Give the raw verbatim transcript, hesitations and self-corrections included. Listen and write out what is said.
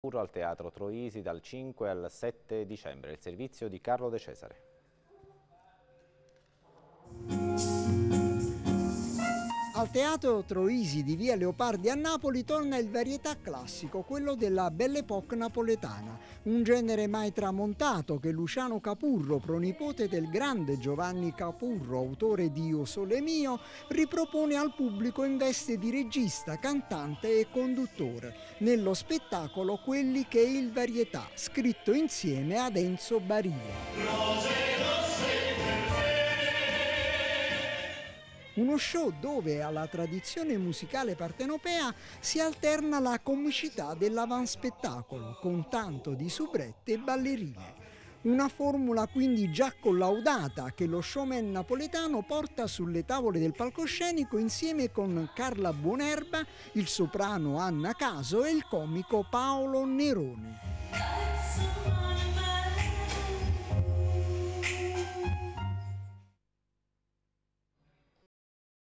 Al Teatro Troisi dal cinque al sette dicembre, il servizio di Carlo De Cesare. Al Teatro Troisi di via Leopardi a Napoli torna il varietà classico, quello della Belle Époque napoletana, un genere mai tramontato che Luciano Capurro, pronipote del grande Giovanni Capurro, autore di O Sole Mio, ripropone al pubblico in veste di regista, cantante e conduttore, nello spettacolo Quelli che è il varietà, scritto insieme ad Enzo Barile. Uno show dove alla tradizione musicale partenopea si alterna la comicità dell'avanspettacolo con tanto di soubrette e ballerine. Una formula quindi già collaudata che lo showman napoletano porta sulle tavole del palcoscenico insieme con Carla Buonerba, il soprano Anna Caso e il comico Paolo Neroni.